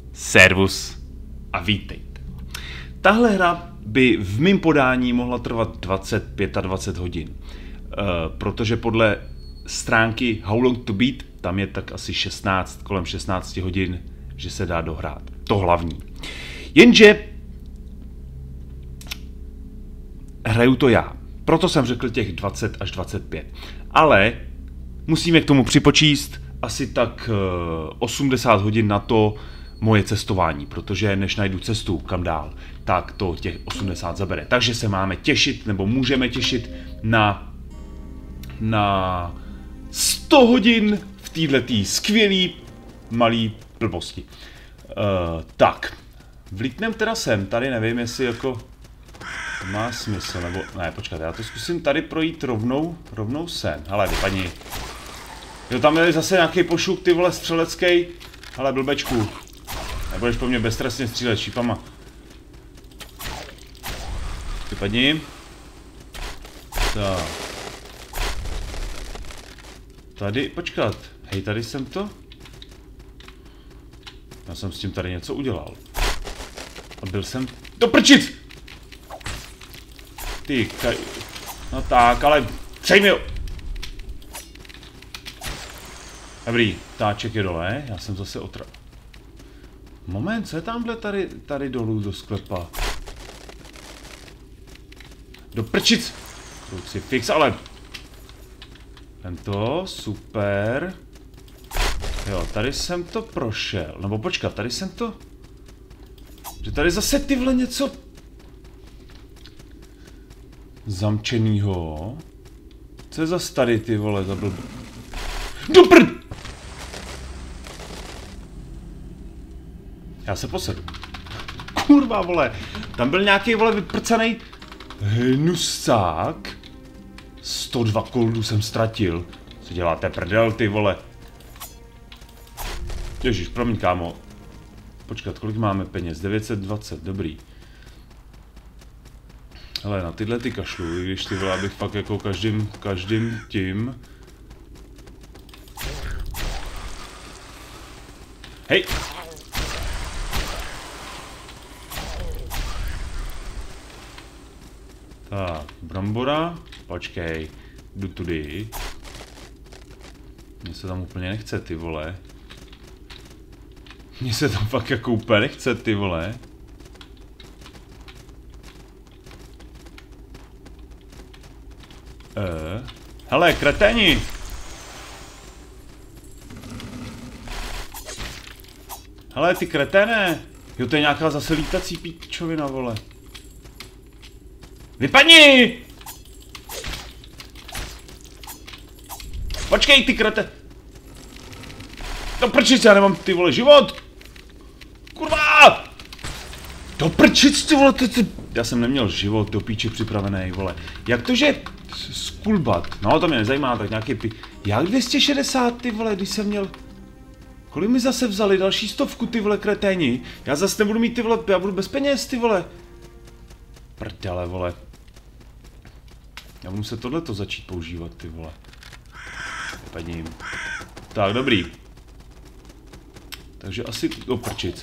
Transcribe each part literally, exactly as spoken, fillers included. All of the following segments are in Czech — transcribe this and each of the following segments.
Servus a vítejte. Tahle hra by v mém podání mohla trvat dvacet až dvacet pět hodin, uh, protože podle stránky How Long to Beat tam je tak asi šestnáct, kolem šestnáct hodin, že se dá dohrát. To hlavní. Jenže hraju to já. Proto jsem řekl těch dvacet až dvacet pět. Ale musíme k tomu připočíst asi tak osmdesát hodin na to moje cestování, protože než najdu cestu kam dál, tak to těch osmdesát zabere. Takže se máme těšit, nebo můžeme těšit na, na sto hodin v této skvělý malý blbosti. Uh, tak, vlítnem teda sem, tady nevím, jestli jako to má smysl, nebo ne, počkat, já to zkusím tady projít rovnou, rovnou sem, hele, vypadni. Jo, tam je zase nějaký pošuk, ty vole, střelecký, hele, blbečku, nebudeš po mně beztrestně střílet šípama. Vypadni. Tak. Tady, počkat, hej, tady jsem to? Já jsem s tím tady něco udělal. A byl jsem... Do prčic! Ty, kaj... No tak, ale... Přej mi ho! Dobrý, táček je dole, já jsem zase otra... Moment, co je tamhle tady, tady dolů do sklepa? Do prčic! Crucifix, ale... Tento, super... Jo, tady jsem to prošel, nebo počkat, tady jsem to... Že tady zase tyhle něco... Zamčenýho... Co je zas tady ty vole za blb... Do prd! Já se posedu. Kurva vole, tam byl nějaký vole vyprcanej hnusák. sto dva koldů jsem ztratil. Co děláte prdel ty vole? Ježiš, promiň kámo. Počkat, kolik máme peněz? devět set dvacet, dobrý. Hele, na tyhle ty kašlu, i když ty vole, abych fakt jako každým, každým tím... Hej! Tak, brambora, počkej, jdu tudy. Mně se tam úplně nechce, ty vole. Mně se tam fakt jako úplně nechce, ty vole. Eh, hele, kreténi! Hele, ty kreténe! Jo, to je nějaká zase lítací píčovina, vole. Vypadni! Počkej, ty krete! Do prčic, já nemám, ty vole, život! Kurva! Do prčic, ty vole, ty, ty... Já jsem neměl život do píči připravený, vole. Jak to, že... Skulbat, no to mě nezajímá, tak nějaký pi... Jak dvě stě šedesát, ty vole, když jsem měl... Kolik mi zase vzali? Další stovku, ty vole, kreténi. Já zase nebudu mít, ty vole, já budu bez peněz, ty vole. Prdele, vole. Já budu muset tohleto začít používat, ty vole. Vypadním. Tak, dobrý. Takže asi oprčic.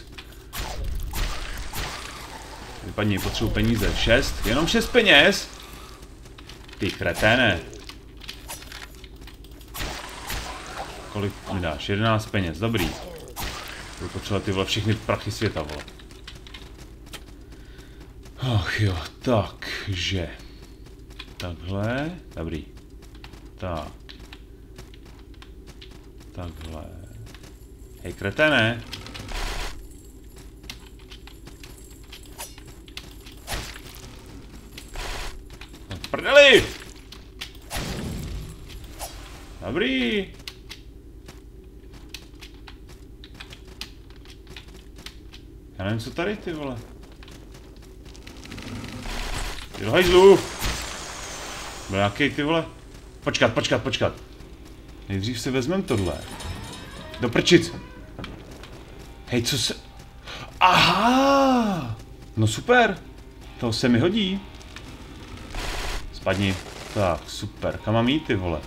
Vypadni, potřebuji peníze. Šest, jenom šest peněz. Ty kreténe. Kolik mi dáš? jedenáct peněz, dobrý. Budu potřebovat ty vole všechny prachy světa, vole. Ach jo, takže... Takhle, dobrý. Tak. Takhle. Hej, kreténe. No, prdeli! Dobrý. Já nevím, co tady, ty vole. Ty do hajzlu. Byl nějaký, ty vole. Počkat, počkat, počkat. Nejdřív si vezmem tohle. Do prčic. Hej, co se... Aha! No super. To se mi hodí. Spadni. Tak, super. Kam mám jít, ty vole?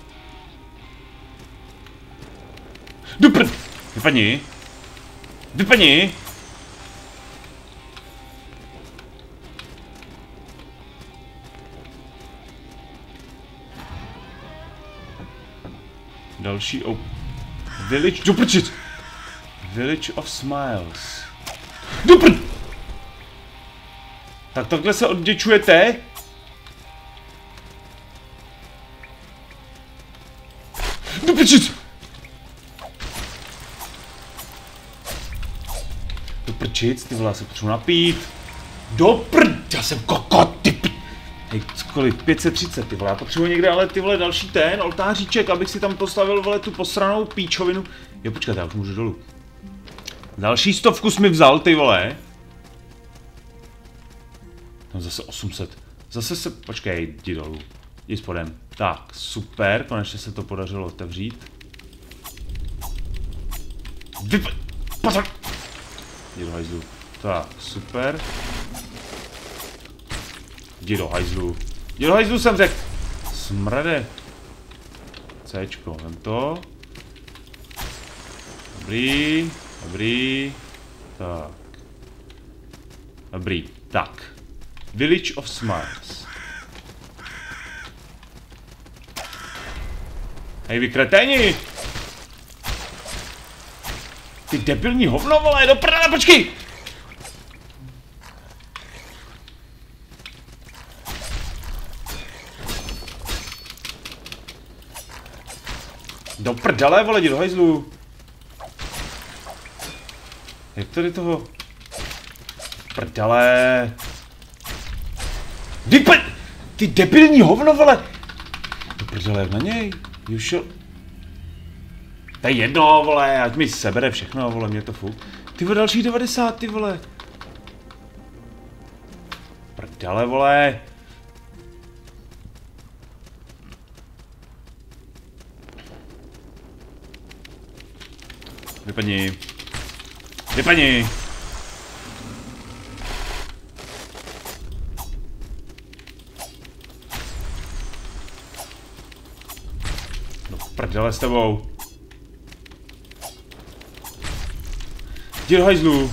Do prd... Vypadni. Vypadni. další... Oh. Village... Doprčit! Village of Smiles. Dopr... Tak takhle se odděčujete? Doprčit! Doprčit, ty vole, se potřebuji napít. Dopr... Já jsem kokot, ty p... Hej, kolik? pět set třicet, ty vole, já potřebuji někde ale ty vole další ten oltáříček, abych si tam postavil, vole, tu posranou píčovinu. Jo, počkat, já už můžu dolů. Další stovku jsi mi vzal, ty vole. No zase osm set. Zase se, počkej, jdi dolů. Jdi spodem. Tak, super, konečně se to podařilo otevřít. Vyp... Pozor! Jdi do hajzlu. Tak, super. Jdi do hajzlu. Jdi do hajzlu, jsem řekl. Smrade. Cčko, vem to. Dobrý, dobrý. Tak. Dobrý, tak. Village of Smiles. Hej, vy kreténi! Ty debilní hovno, vole, do prdele, počkej! Do prdele, vole, jdi do hajzlu. Jak tady toho? Prdele. Vypad! Ty debilní hovno, vole! Do prdele, jak na něj? Jušel. To je jedno, vole, ať mi sebere všechno, vole, mě to fuk. Ty vole, další devadesát, ty vole. Prdele, vole. Vypadni. Vypadni. No prdele s tebou. Jdi do hajzlu.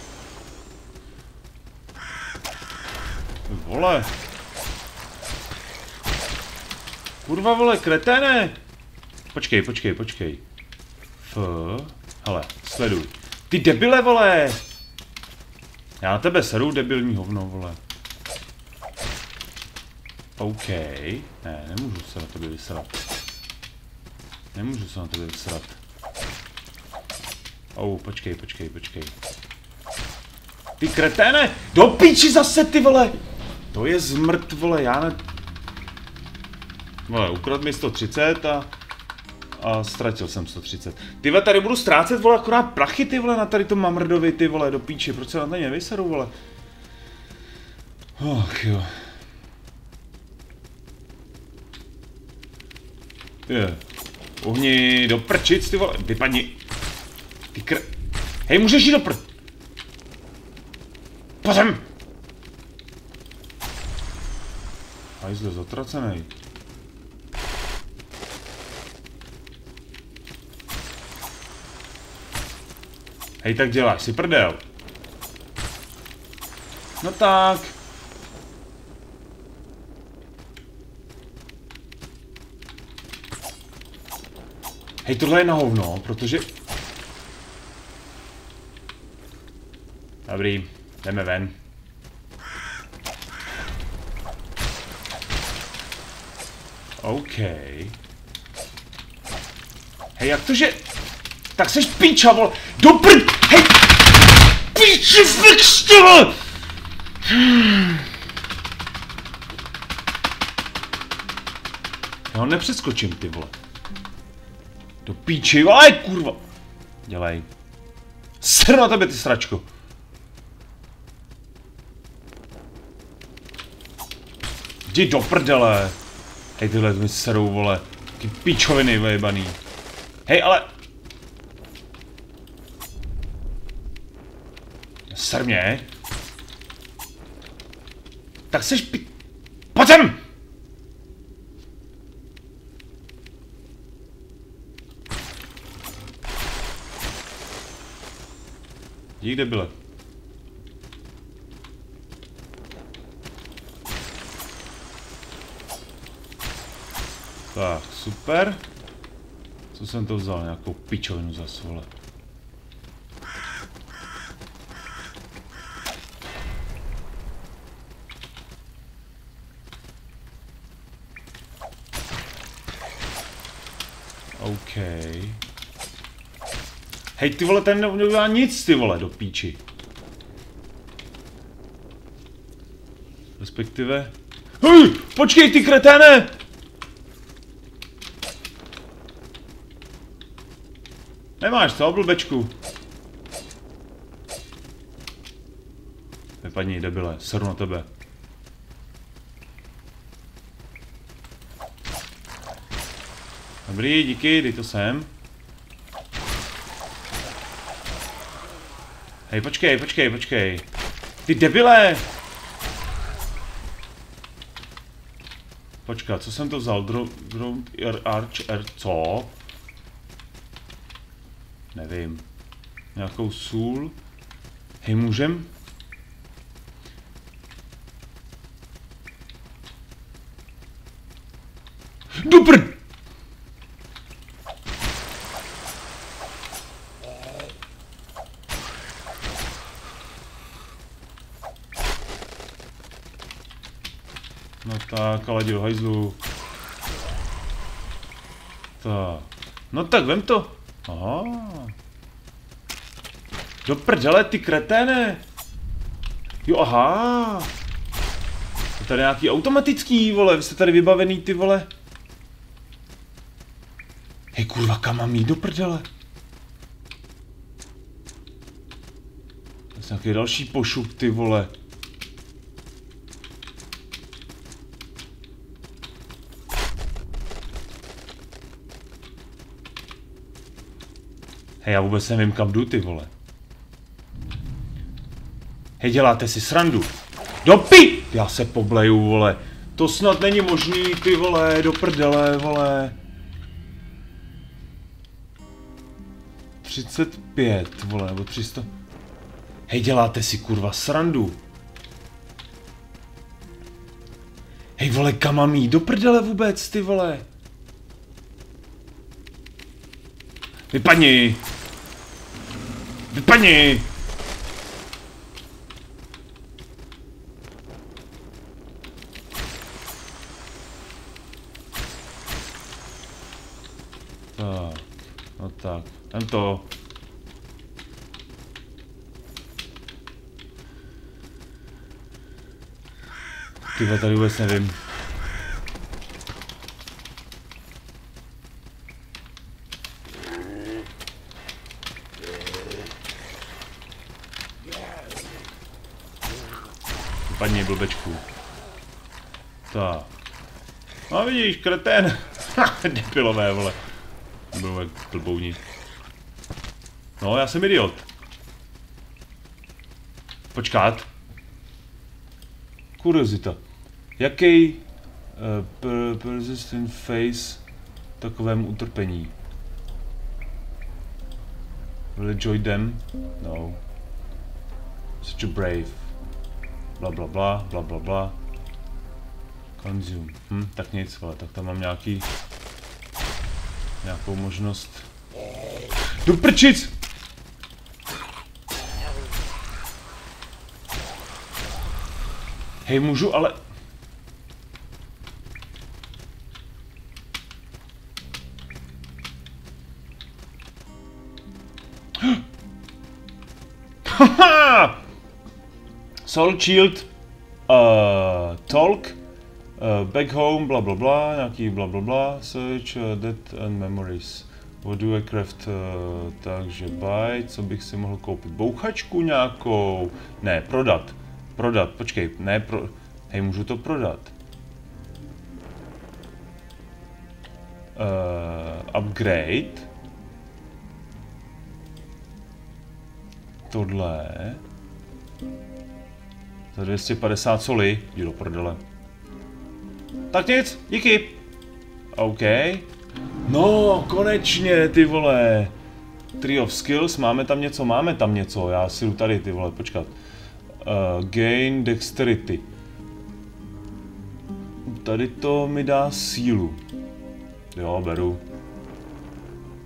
Vole. Kurva, vole, kreténe. Počkej, počkej, počkej. F. Hele, sleduj. Ty debile, vole! Já na tebe seru, debilní hovno, vole. OK. Ne, nemůžu se na tebe vysrat. Nemůžu se na tebe vysrat. Oh, počkej, počkej, počkej. Ty kreténe! Do píči zase, ty vole! To je zmrt, vole, já ne... Vole, ukrad mi sto třicet a... A ztratil jsem sto třicet. Ty vole, tady budu ztrácet, vole, akorát prachy, ty vole, na tady tom mamrdovi, ty vole, do píči. Proč se na to nevyseru, vole? Och, jo. Je. Uhni do prčic, ty vole, vypadni. Ty kr... Hej, můžeš jít do pr... Pozem! Hajzle, zatracenej. Hej, tak děláš si prdel. No tak. Hej, tohle je na hovno, protože... Dobrý, jdeme ven. OK. Hej, jak to, že... Tak seš píča, vole. Do prd... Hej! Píči, fix to, vole! Já ho nepřeskočím, ty vole. Do píči, vole, kurva. Dělej. Seru na tebe, ty sračko. Jdi do prdele. Hej, tyhle mi serou, vole. Ty píčoviny vyjebaný. Hej, ale... Ser mě. Tak seš pi... Pojď sem! Dík, debile. Tak, super. Co jsem to vzal? Nějakou pičovinu zas, vole. OK. Hej, ty vole, ten neudělá nic, ty vole, do píči. Respektive... Hej, počkej, ty kreténe! Nemáš co, blbečku? Vypadni, debile, seru na tebe. Dobrý, díky, dej to sem. Hej, počkej, počkej, počkej. Ty debile! Počkat, co jsem to vzal? Ground Arch, R, co? Nevím. Nějakou sůl? Hej, můžem? Dupr! No tak, ale jdi do hajzlu. Tak. No tak, vem to. Aha. Do prdele, ty kreténe. Jo, aha. Je tady nějaký automatický, vole, vy jste tady vybavený, ty vole. Hej, kurva, kam mám jít do prdele? To je nějaký další pošup, ty vole. Hej, já vůbec nevím, kam jdu, ty vole. Hej, děláte si srandu. Do pi! Já se pobleju, vole. To snad není možný, ty vole, do prdele, vole. třicet pět, vole, nebo tři sta. Hej, děláte si kurva srandu. Hej, vole, kam mám jít do prdele vůbec, ty vole. Vypadni! Vypadni! Tak, no tak, jen to. Tyhle, tady vůbec nevím. Padni, blbečku. Tak. No vidíš, kretén. Depilové, vole. Byl jak blbouni. No, já jsem idiot. Počkat. Kuriozita. Jaký uh, per persistent face takovému utrpení? Will it join them? No. Such a brave. Bla bla bla, bla bla bla. Consume. Hm, tak nic, ale tak tam mám nějaký... Nějakou možnost... Do prčic! Hej, můžu, ale... Haha! Soul Shield, uh, Talk, uh, Back Home, bla bla bla, nějaký bla bla bla, Search, uh, Death and Memories. What do I craft? Uh, takže buy, co bych si mohl koupit? Bouchačku nějakou? Ne, prodat. Prodat, počkej, ne pro... Hej, můžu to prodat. Uh, upgrade. Tohle. Za dvě stě padesát soli, jdi do prdele. Tak nic, díky. OK. No, konečně, ty vole. Tree of Skills, máme tam něco, máme tam něco, já si jdu tady, ty vole, počkat. Uh, gain Dexterity. Tady to mi dá sílu. Jo, beru.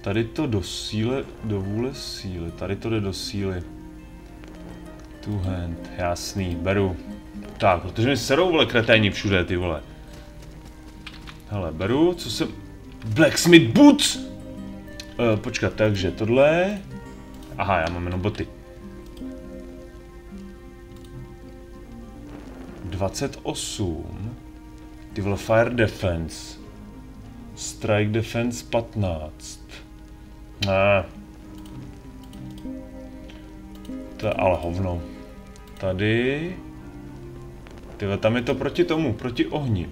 Tady to do síle, do vůle síly, tady to jde do síly. Two hand, jasný, beru. Tak, protože mi serou, vole, kreténi všude, ty vole. Hele, beru, co jsem... Blacksmith boots! Uh, počkat, takže tohle... Aha, já mám jenom boty. dvacet osm. Ty vole, fire defense. Strike defense patnáct. Ne. To je ale hovno. Tady... Tyhle, tam je to proti tomu, proti ohni.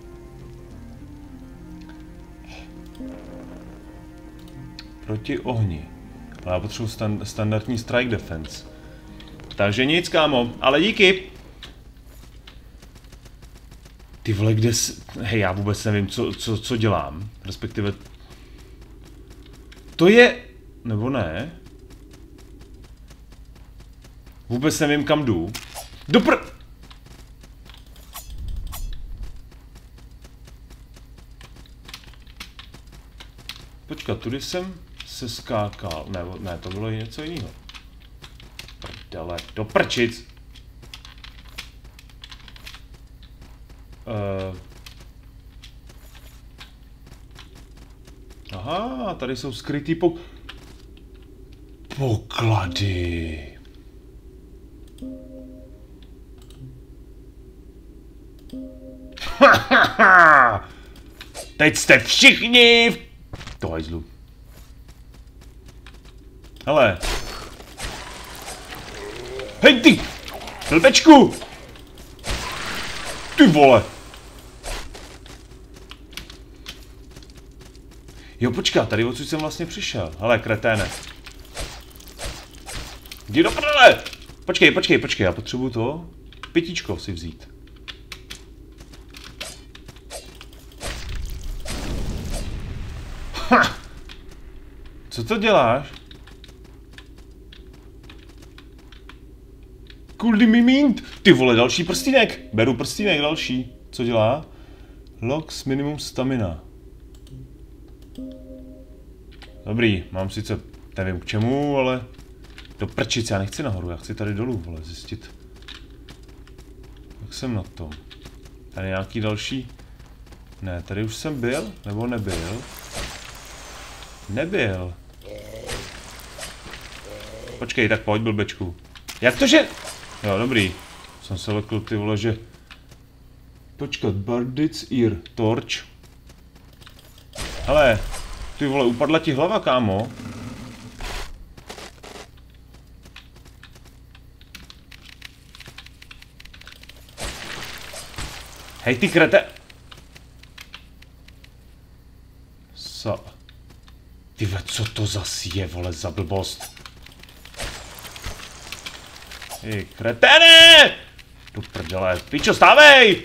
Proti ohni. Ale já potřebuji stand, standardní strike defense. Takže nic, kámo, ale díky. Ty vole, kde jsi... Hej, já vůbec nevím, co, co, co dělám. Respektive... To je... Nebo ne? Vůbec nevím, kam jdu. Dopr... Počkat, tudy jsem se skákal. Ne, ne, to bylo něco jiného. Prdele, do prčic. Uh. Aha, tady jsou skrytý pok... poklady. Teď jste všichni v... To hajzlu. Hele. Hej ty! Blbečku! Ty vole! Jo, počkat, tady odsud jsem vlastně přišel. Hele, kreténe. Jdi do prdele! Počkej, počkej, počkej, já potřebuju to pětíčko si vzít. Ha! Co to děláš? Kuldy mimint! Ty vole, další prstínek! Beru prstínek další. Co dělá? Locks minimum stamina. Dobrý, mám sice, nevím k čemu, ale... Do prčic, já nechci nahoru, já chci tady dolů, vole, zjistit. Jak jsem na tom? Tady nějaký další... Ne, tady už jsem byl, nebo nebyl? Nebyl. Počkej, tak pojď, blbečku. Jak to, že... Jo, dobrý. Jsem se lekl, ty vole, že... Počkat, Bandit's Ear, torch. Hele, ty vole, upadla ti hlava, kámo. Hej, ty krete... Sa... Ty ve, co to zas je, vole, za blbost? Ty kreténe! Do prdele, pičo, stávej!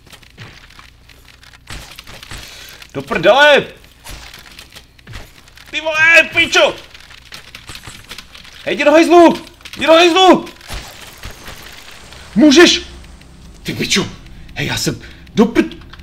Do prdele! Ty vole, pičo! Hej, jdi do hajzlu! Jdi do hajzlu! Můžeš! Ty pičo! Hej, já jsem... Do prd...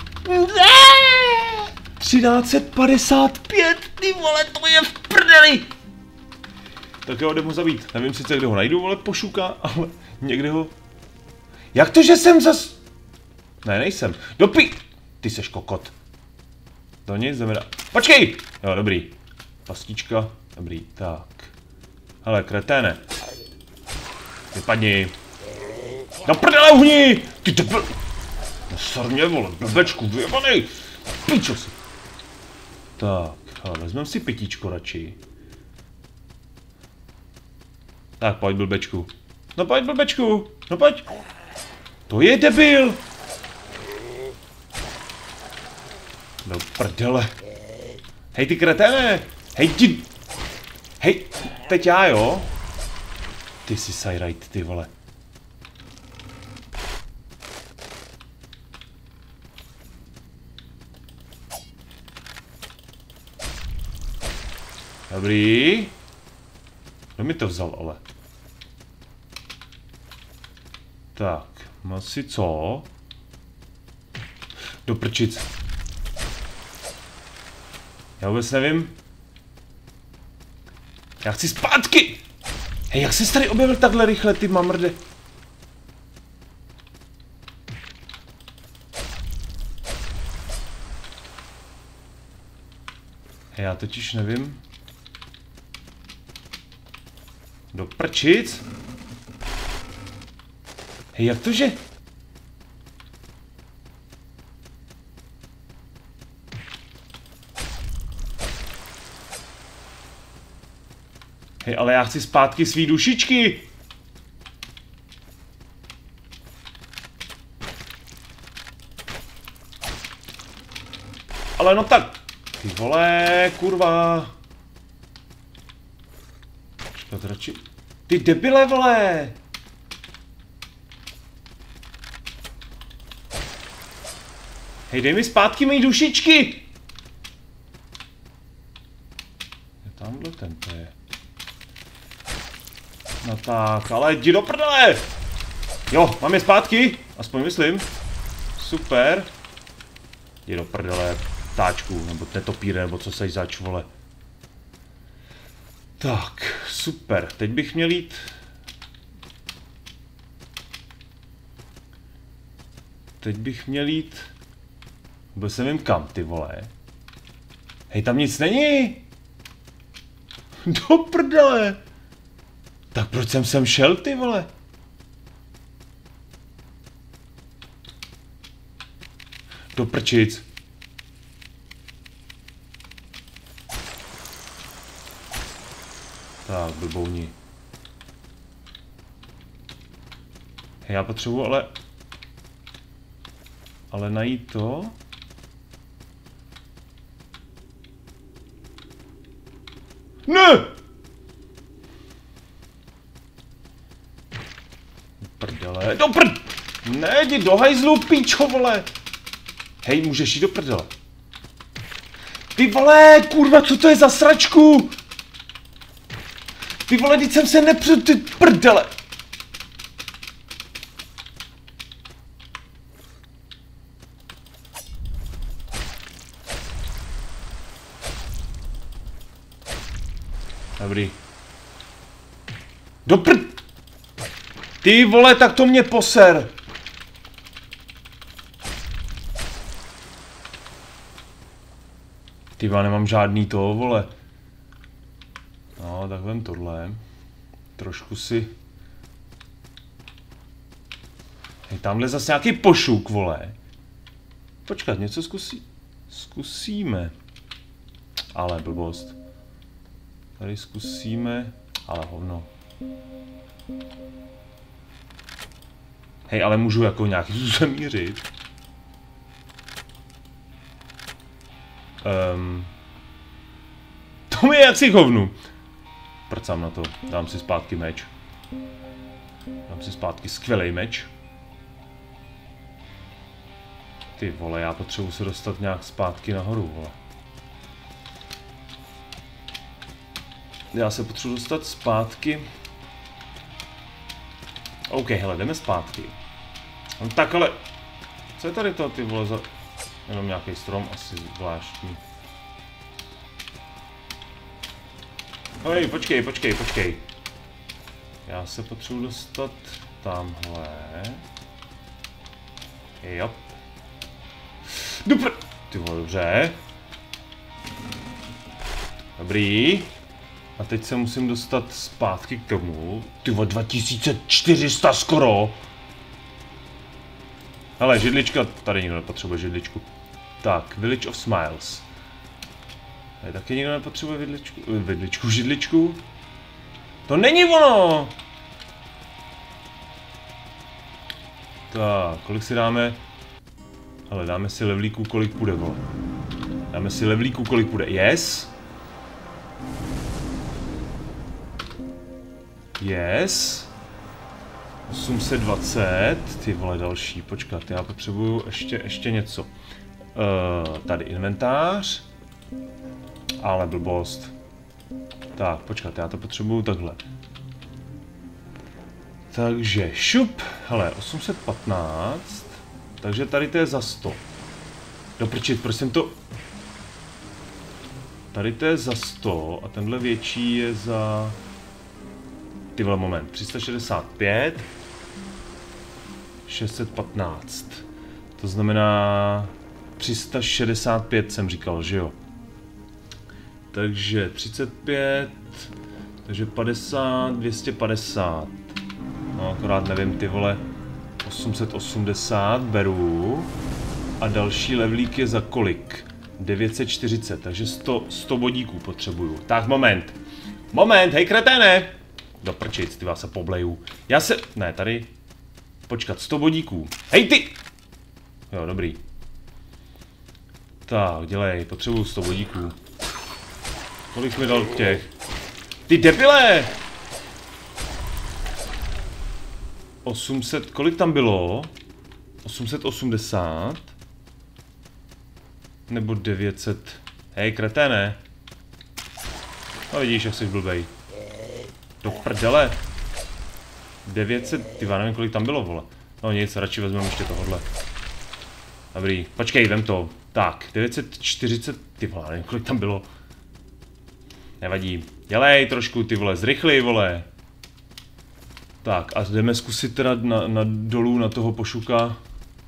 třináct padesát pět, ty vole, to je v prdeli! Tak jo, jdem ho zabít. Nevím sice, kde ho najdu, vole, pošuka, ale někde ho... Jak to, že jsem zas... Ne, nejsem. Dopi... Ty seš kokot. To nic, jdeme dát. Počkej! Jo, dobrý. Pastička, dobrý, tak. Hele, kreténe. Vypadni. No prdele, uhni! Ty to byl... No sarně, vole, blbečku, vyjebanej! Píčo si. Tak, hele, vezmeme si pětíčko radši. Tak, pojď, blbečku. No pojď, blbečku, no pojď. To je debil! No prdele. Hej, ty kreténe! Hej, ti... Hej, teď já, jo? Ty jsi sajrajt, ty vole. Dobrý. Kdo mi to vzal, ale? Tak, má si co? Do prčic. Já vůbec nevím. Já chci zpátky! Hej, jak jsi tady objevil takhle rychle, ty mamrde? Hej, já totiž nevím. Do prčic? Hej, jak to, že? Hej, ale já chci zpátky svý dušičky. Ale no tak. Ty vole, kurva. Počkat, radši. Ty debile, vole. Hej, dej mi zpátky mý dušičky. Je tamhle ten to je. No tak, ale jdi do prdele! Jo, mám je zpátky, aspoň myslím. Super. Jdi do prdele, ptáčku, nebo netopíre, nebo co seš zač, vole. Tak, super, teď bych měl jít... Teď bych měl jít... Vůbec nevím kam, ty vole. Hej, tam nic není! Do prdele! Tak proč jsem sem šel, ty vole? Do prčic. Tak, blbouni. Hej, já potřebuji ale... Ale najít to... Ne! Prdele, do prd... Ne, jdi do hajzlu, píčo, vole. Hej, můžeš jít do prdele. Ty vole, kurva, co to je za sračku? Ty vole, teď jsem se nepřed, ty prdele. Dobrý. Do prd... Ty vole, tak to mě poser. Ty vole, nemám žádný to, vole. No, tak vem tohle. Trošku si... Hej, tamhle zase nějaký pošuk, vole. Počkat, něco zkusí... Zkusíme. Ale blbost. Tady zkusíme... Ale hovno. Hej, ale můžu jako nějaký způsobem mířit. Um, to mi je jak si hovnu. Prcám na to. Dám si zpátky meč. Dám si zpátky skvělej meč. Ty vole, já potřebuji se dostat nějak zpátky nahoru, vole. Já se potřebuji dostat zpátky. OK, hele, jdeme zpátky. No tak ale... Co je tady to, ty vole, za... Jenom nějaký strom, asi zvláštní. Hej, počkej, počkej, počkej. Já se potřebuji dostat tamhle. Jop. Dupr... Ty vole, dobře. Dobrý. A teď se musím dostat zpátky k tomu. Ty vole, dva tisíce čtyři sta skoro. Hele, židlička, tady nikdo nepotřebuje židličku. Tak, Village of Smiles. Tady taky nikdo nepotřebuje vidličku, vidličku, židličku. To není ono! Tak, kolik si dáme? Hele, dáme si levlíků, kolik půjde, vole. Dáme si levlíků, kolik půjde. Yes. Yes. osm set dvacet, ty vole, další, počkat, já potřebuju ještě, ještě něco. Uh, tady inventář. Ale blbost. Tak, počkat, já to potřebuju takhle. Takže šup, hele, osm set patnáct. Takže tady to je za sto. Doprčit, proč jsem to... tady to je za sto a tenhle větší je za... Ty vole, moment, tři sta šedesát pět, šest set patnáct, to znamená tři sta šedesát pět jsem říkal, že jo? Takže třicet pět, takže padesát, dvě stě padesát, no akorát nevím, ty vole, osm set osmdesát beru a další levelík je za kolik? devět set čtyřicet, takže sto, sto bodíků potřebuju. Tak moment, moment, hej kreténe! Do prčic, ty vás se pobleju. Já se, ne, tady, počkat, sto bodíků. Hej ty! Jo, dobrý. Tak, dělej, potřebuju sto bodíků. Kolik mi dal těch? Ty debile! osm set, kolik tam bylo? osm set osmdesát? Nebo devět set? Hej, kreténe. No vidíš, jak jsi blbej. Do prdele. devět set, ty nevím, kolik tam bylo, vole. No nic, radši vezmeme ještě tohle. Dobrý, počkej, vem to. Tak, devět set čtyřicet, ty vole, nevím, kolik tam bylo. Nevadí. Dělej trošku, ty vole, zrychli, vole. Tak, a jdeme zkusit teda na, na dolů na toho pošuka.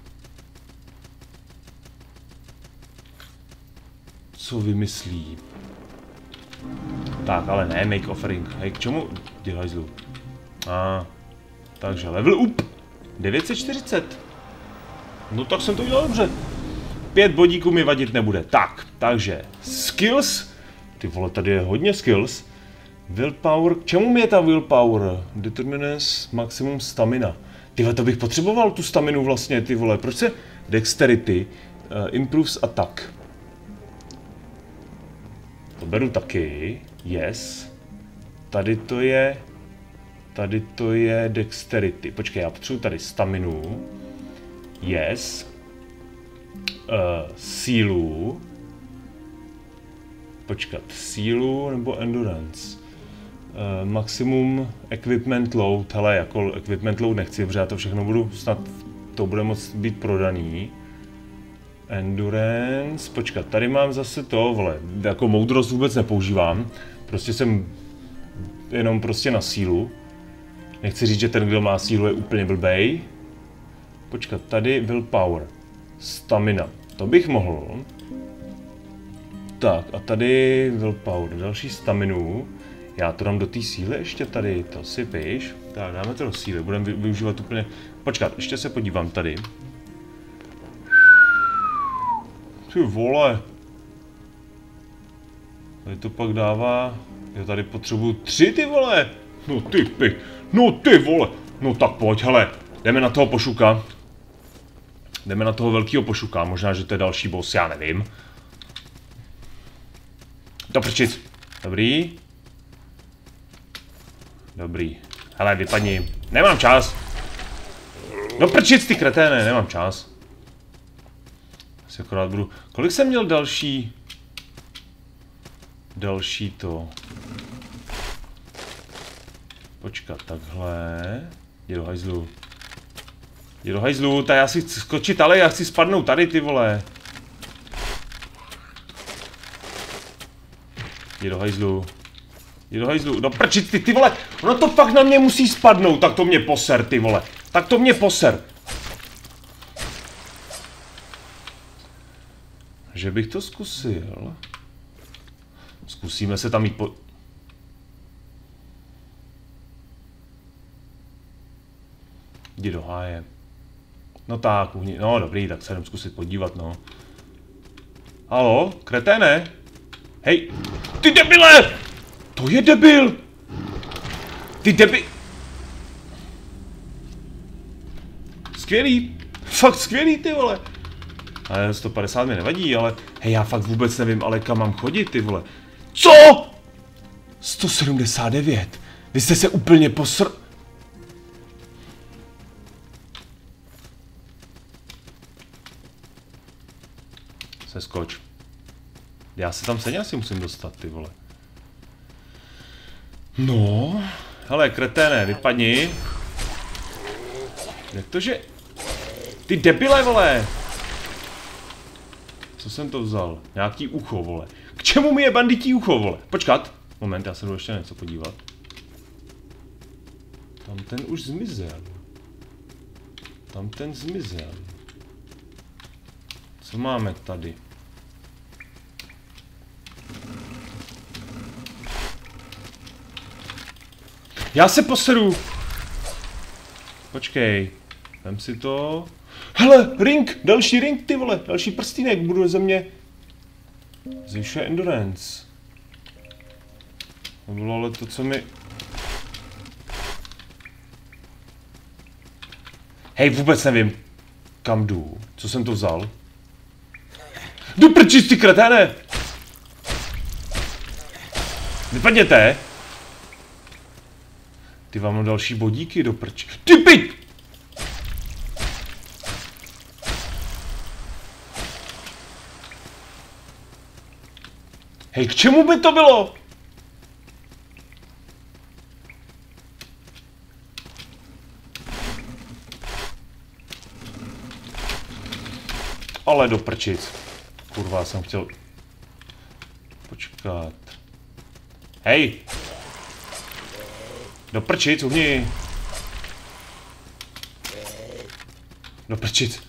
Co vymyslí? Tak, ale ne, make offering. Hej, k čemu? Dělej zlu. A, takže level up. devět set čtyřicet. No tak jsem to udělal dobře. Pět bodíků mi vadit nebude. Tak, takže skills. Ty vole, tady je hodně skills. Willpower, k čemu mi je ta willpower? Determinus, maximum stamina. Ty vole, to bych potřeboval tu staminu vlastně, ty vole. Proč se dexterity uh, improves attack? To beru taky. Yes. Tady to je... Tady to je dexterity. Počkej, já potřebuji tady staminu. Yes. Uh, sílu. Počkat, sílu nebo endurance. Uh, maximum equipment load. Hele, jako equipment load nechci, protože já to všechno budu snad, to bude moct být prodaný. Endurance, počkat, tady mám zase to, vole, jako moudrost vůbec nepoužívám. Prostě jsem jenom prostě na sílu. Nechci říct, že ten, kdo má sílu, je úplně blbej. Počkat, tady willpower. Stamina, to bych mohl. Tak, a tady willpower, další staminu. Já to dám do té síly ještě tady, to si píš. Tak, dáme to do síly, budeme využívat úplně... Počkat, ještě se podívám tady. Ty vole. Tady to pak dává... Já tady potřebuju tři, ty vole. No ty pik, no ty vole. No tak pojď, hele, jdeme na toho pošuka. Jdeme na toho velkého pošuka, možná, že to je další boss, já nevím. Do prčic. Dobrý. Dobrý. Hele, vypadni. Nemám čas. Do prčic, ty kreténe, nemám čas. Asi akorát budu... Kolik jsem měl další... Další to... Počkat, takhle... Jdi do hajzlu. Jdi do hajzlu, tak já si chci skočit, ale já chci spadnout tady, ty vole. Jdi do hajzlu. Jdi do hajzlu, do prčic, ty, ty vole. Ono to fakt na mě musí spadnout, tak to mě poser, ty vole. Tak to mě poser. Že bych to zkusil. Zkusíme se tam jít po... Jdi do háje. No tak, uhni... no dobrý, tak se jdem zkusit podívat, no. Haló, kreténe? Hej, ty debile! To je debil! Ty debil... Skvělý, fakt skvělý, ty vole. Ale sto padesát mi nevadí, ale... Hej, já fakt vůbec nevím, ale kam mám chodit, ty vole. Co? sto sedmdesát devět. Vy jste se úplně posr... Seskoč. Já se tam stejně asi musím dostat, ty vole. No, hele, kreténe, vypadni. Jak to, že... Ty debile, vole! Co jsem to vzal? Nějaký ucho, vole. K čemu mi je bandití ucho, vole? Počkat. Moment, já se jdu ještě něco podívat. Tam ten už zmizel. Tam ten zmizel. Co máme tady? Já se poseru. Počkej. Vem si to. Hele, ring, další ring, ty vole, další prstýnek, budu ze mě. Zvyšuje endurance. To bylo ale to, co mi... Hej, vůbec nevím, kam jdu. Co jsem to vzal? Jdu prčit, ty kreténe! Vypadněte! Ty vám mám další bodíky do prč. Ty pič! Hej, k čemu by to bylo? Ale do prčic. Kurva, jsem chtěl... Počkat. Hej! Do prčic, uhni! Do prčic.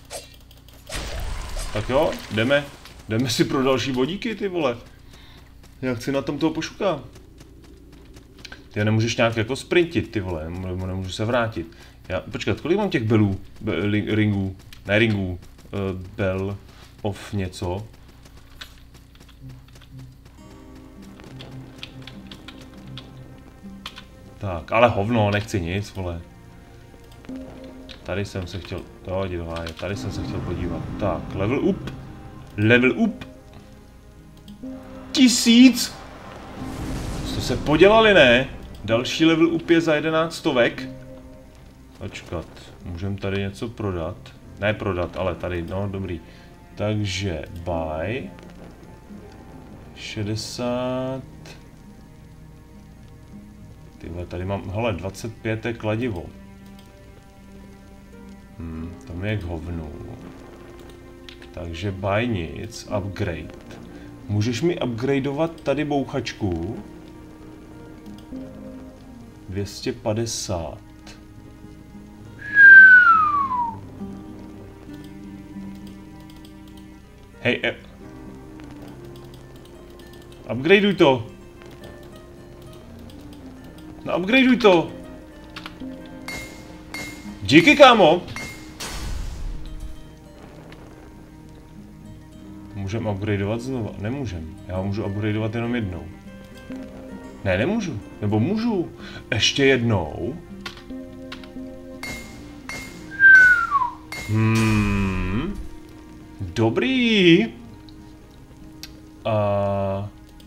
Tak jo, jdeme. Jdeme si pro další bodíky, ty vole. Já chci na tom toho pošukat. Ty nemůžeš nějak jako sprintit, ty vole, nebo nemůžu se vrátit. Já, počkat, kolik mám těch belů, be, li, ringů, ne ringů, uh, bell of něco. Tak, ale hovno, nechci nic, vole. Tady jsem se chtěl, to divá, tady jsem se chtěl podívat. Tak, level up, level up. Tisíc! To se podělali, ne? Další level up je za jedenáct stovek. Počkat, můžeme tady něco prodat. Ne prodat, ale tady, no dobrý. Takže buy. šedesát. Tyhle, tady mám, hele, dvacet pět je kladivo. Hm, tam je k hovnu. Takže buy nic, upgrade. Můžeš mi upgradeovat tady bouchačku? dvě stě padesát. Hej, e... upgradeuj to. No, upgradeuj to. Díky, kámo. Můžeme upgradeovat znova? Nemůžem. Já můžu upgradeovat jenom jednou. Ne, nemůžu. Nebo můžu. Ještě jednou. Hmm. Dobrý. A...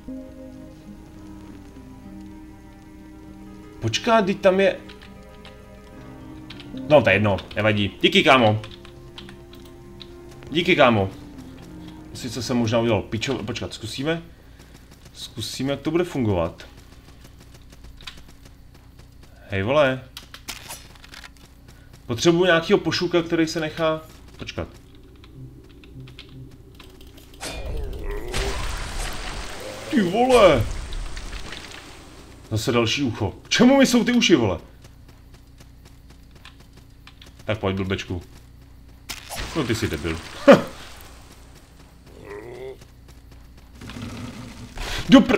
Počkat, teď tam je... No, to je jedno, nevadí. Díky, kámo. Díky, kámo. Sice jsem možná udělal pičo... Počkat, zkusíme? Zkusíme, jak to bude fungovat. Hej, vole. Potřebuji nějakého pošuka, který se nechá... Počkat. Ty vole. Zase další ucho. K čemu mi jsou ty uši, vole? Tak pojď, blbečku. No ty jsi debil. Dopr...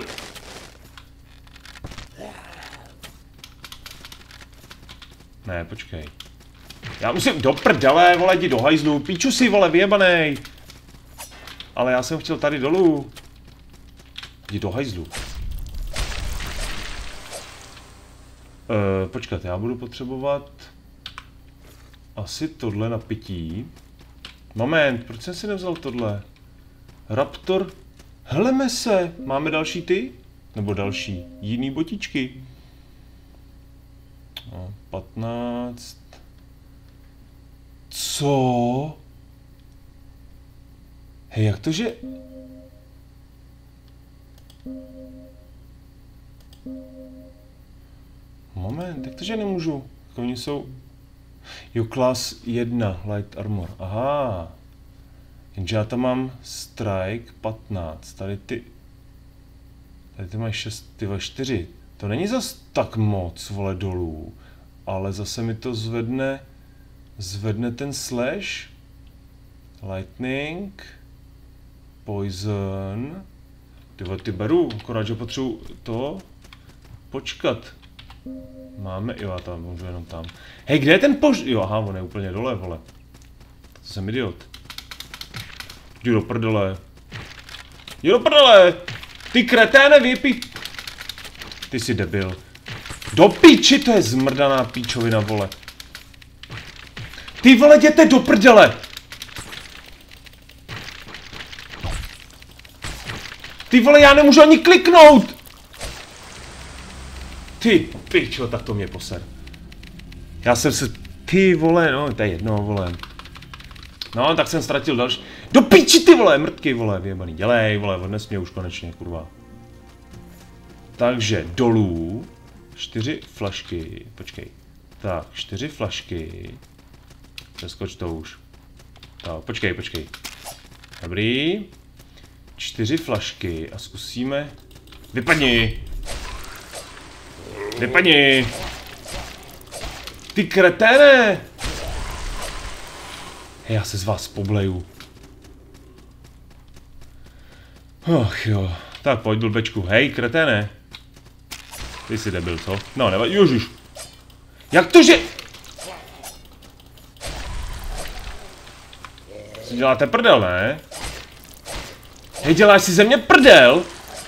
Ne, počkej. Já musím do prdele, vole, jdi do hajzlu. Píču si, vole, vyjebanej. Ale já jsem chtěl tady dolů. Jdi do hajzlu. Uh, počkat, já budu potřebovat asi tohle na pití. Moment, proč jsem si nevzal tohle? Raptor. Heleme se, máme další ty? Nebo další jiný botičky? No, patnáct. Co? Hej, jak to, že... Moment, jak to, že nemůžu? Jak oni jsou... Jo, klas jedna, light armor, aha. Jenže já tam mám strike patnáct, tady ty... Tady ty máš šest, ty vole čtyři. To není zas tak moc, vole, dolů. Ale zase mi to zvedne, zvedne ten slash. Lightning. Poison. Ty vole, ty beru, akorát, že potřebuji to počkat. Máme, jo, já tam můžu jenom tam. Hej, kde je ten pož... Jo, aha, on je úplně dole, vole. To jsem idiot. Jdu do prdele. Jdu do prdele! Ty kreténe, vypí... Ty jsi debil. Do píči, to je zmrdaná píčovina, vole. Ty vole, jděte do prdele! Ty vole, já nemůžu ani kliknout! Ty pičo, tak to mě poser. Já jsem se... Ty vole, no, to je jedno, vole. No, tak jsem ztratil další... Do píči, ty vole, mrtky, vole, vyjebaný. Dělej, vole, odnes mě už konečně, kurva. Takže dolů... Čtyři flašky, počkej. Tak, čtyři flašky. Přeskoč to už. Tak, počkej, počkej. Dobrý. Čtyři flašky a zkusíme... Vypadni! Vypadni! Ty kreténe! Já se z vás pobleju. Ach jo. Tak pojď, blbečku. Hej, kreténe. Ty jsi debil, co? No, nevadí. Ježiš. Jak to, že... Si děláte prdel, ne? Hej, děláš si ze mě prdel?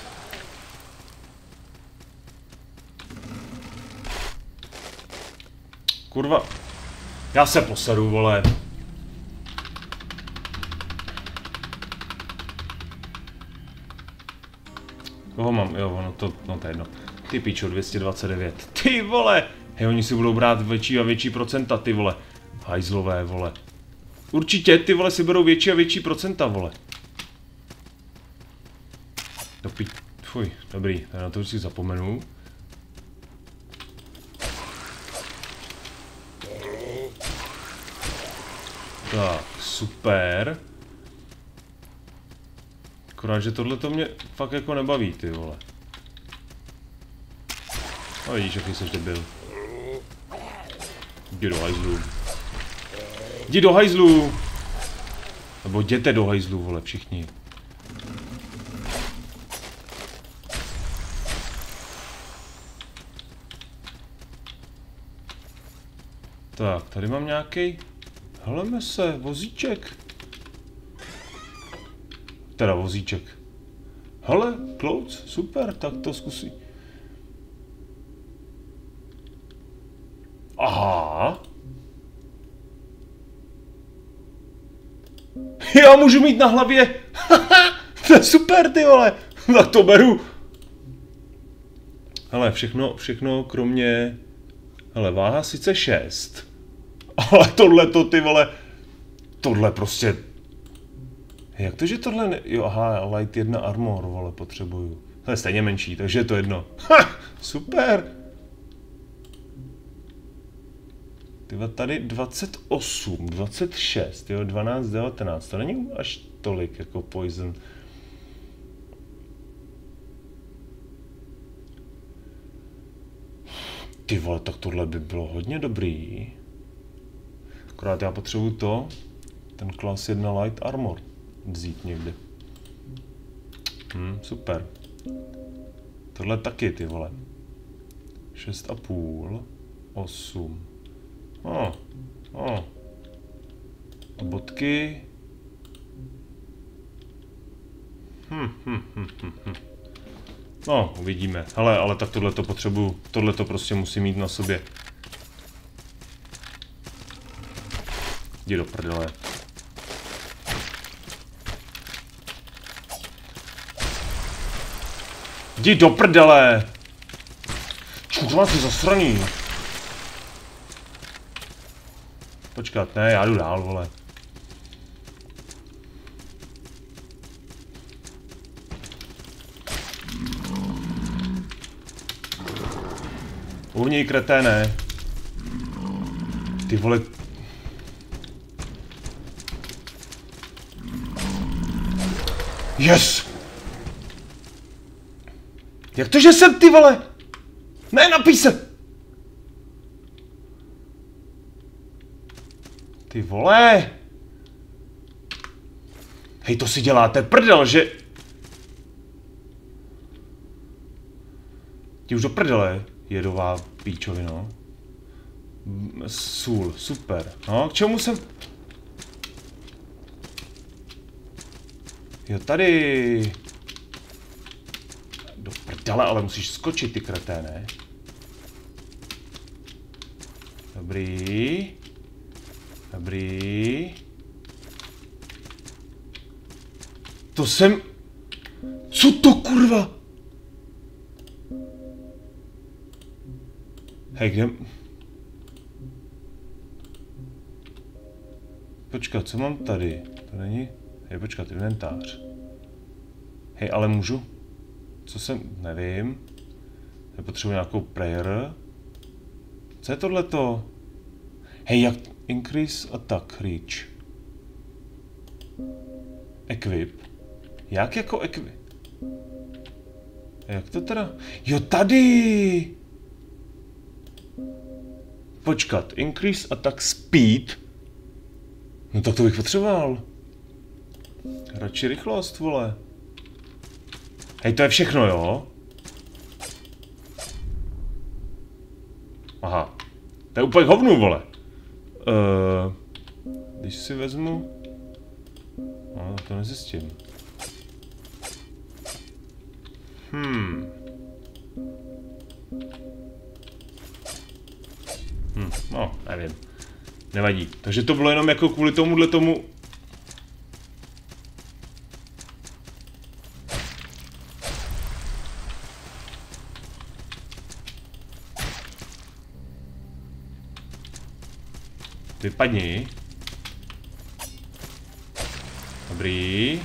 Kurva. Já se posedu, vole. Koho mám? Jo, ono to, no to je jedno. Ty pičo, dvě stě dvacet devět. Ty vole! Hej, oni si budou brát větší a větší procenta, ty vole. Hajzlové, vole. Určitě, ty vole, si berou větší a větší procenta, vole. Do pi... Fuj, dobrý, na to už si zapomenu. Tak, super. Akorát, že tohle to mě fakt jako nebaví, ty vole. No vidíš, jaký jsi debil. Jdi do hajzlu. Jdi do hajzlu! Nebo jděte do hajzlu, vole, všichni. Tak, tady mám nějaký. Heleme se, vozíček. Teda vozíček. Hele, clouds, super, tak to zkusí. Aha. Já můžu mít na hlavě. To je super, ty vole. Tak to beru. Hele, všechno, všechno kromě... Hele, váha sice šest. Ale tohle to, ty vole. Tohle prostě... Jak to, že tohle ne... Jo, aha, light jedna armor, vole, potřebuju. To je stejně menší, takže je to jedno. Ha, super. Tyhle tady dvacet osm, dvacet šest, jo, dvanáct, devatenáct, to není až tolik jako poison. Ty vole, tak tohle by bylo hodně dobrý. Akorát já potřebuju to, ten klas jedna light armor vzít někde. Hm, super. Tohle taky, ty vole. šest a půl, osm. Oh, oh. A bodky. Hm, hm, hm, hm, hm. No, uvidíme. Hele, ale tak tohle to potřebuju. Tohle to prostě musím mít na sobě. Jdi do prdele. Jdi do prdele! Čurva, ty zasraný. Počkat, ne, já jdu dál, vole. Uhněj, kreténe. Ty vole. Yes! Jak to, že jsem, ty vole? Ne, napij se! Ty vole! Hej, to si děláte prdel, že... Ti už do prdele, jedová píčovino. Sůl, super. No, k čemu jsem... Jo, tady... Do prdele, ale musíš skočit, ty kreténe. Dobrý. Dobrý. To jsem... Co to, kurva? Hej, kde... Počkat, co mám tady? To není... Hej, počkat, inventář. Hej, ale můžu? Co jsem... Nevím. Já potřebuji nějakou prayer. Co je tohleto? Hej, jak... Increase attack reach. Equip. Jak jako equip? Jak to teda? Jo, tady! Počkat, increase attack speed. No tak to bych potřeboval. Radši rychlost, vole. Hej, to je všechno, jo? Aha. To je úplně hovnu, vole. Uh, když si vezmu... No, to nezjistím. Hmm. Hm, no, nevím. Nevadí. Takže to bylo jenom jako kvůli tomuhle tomu... Vypadni. Dobrý.